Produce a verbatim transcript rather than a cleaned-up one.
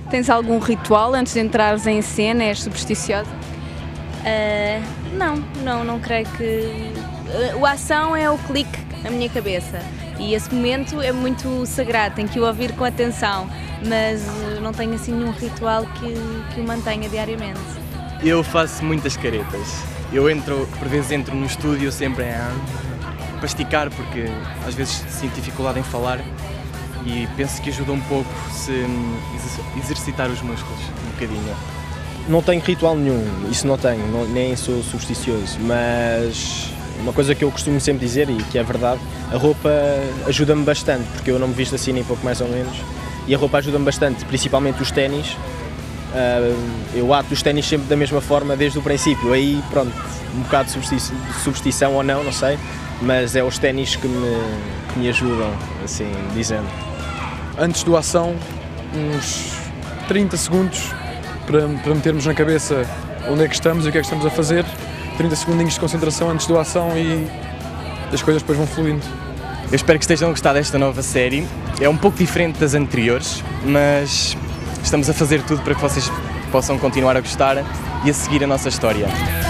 Tens algum ritual antes de entrares em cena? És supersticiosa? Uh, não, não, não creio que... O ação é o clique na minha cabeça e esse momento é muito sagrado, tenho que o ouvir com atenção, mas não tenho assim nenhum ritual que, que o mantenha diariamente. Eu faço muitas caretas. Eu entro, por vezes entro no estúdio sempre a pasticar, porque às vezes sinto dificuldade em falar e penso que ajuda um pouco se exercitar os músculos um bocadinho. Não tenho ritual nenhum, isso não tenho, não, nem sou supersticioso, mas uma coisa que eu costumo sempre dizer e que é verdade, a roupa ajuda-me bastante, porque eu não me visto assim nem pouco mais ou menos, e a roupa ajuda-me bastante, principalmente os ténis. Eu ato os ténis sempre da mesma forma desde o princípio, aí pronto, um bocado de superstição ou não, não sei, mas é os ténis que me, que me ajudam, assim dizendo. Antes do ação, uns trinta segundos para, para metermos na cabeça onde é que estamos e o que é que estamos a fazer, trinta segundinhos de concentração antes do ação e as coisas depois vão fluindo. Eu espero que estejam a gostar desta nova série, é um pouco diferente das anteriores, mas estamos a fazer tudo para que vocês possam continuar a gostar e a seguir a nossa história.